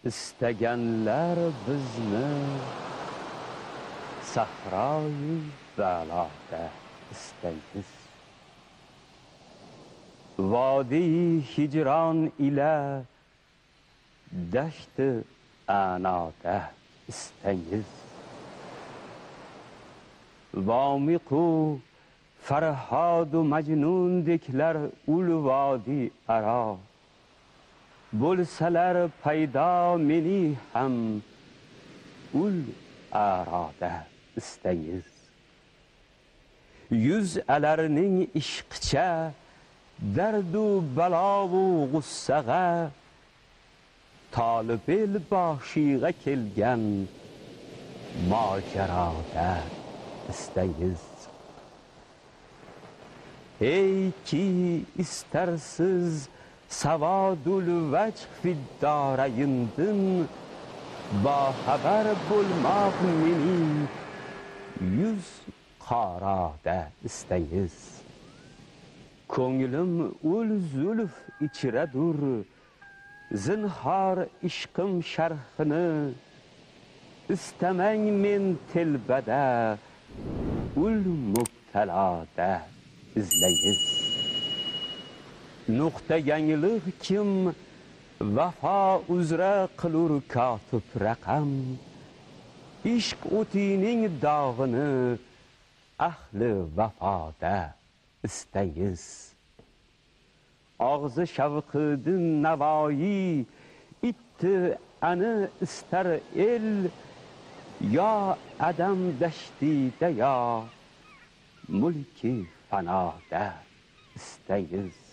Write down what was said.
istaganlar bizni sahroyi baloda istaymiz. Vodi hicron ila dashti anoda istaymiz. Vomiqu farhadu majnundeklar ul vodi aro bo'lsalar paydo meni ham ul aroda istaymiz. Yuz alarning ishqicha dardu balovu g'ussaga tolib el boshiga kelgan mojaroda istaymiz. Ey ki istarsiz savodul vajh fiddorayindin ba xabar bo'lmoq mening yuz qaroda istaymiz. Ko'nglim ul zulf ichradur zinhor ishqim sharhini istamang men telbada ul mubtaloda izlaymiz. Nuqta yangilik kim vafo uzra qilur kotib raqam ishq o'tining dog'ini ahli vafoda istaymiz. Og'zi shavqidin navoiy itti ani istar el yo adam dashtida yo mulki fanoda istaymiz.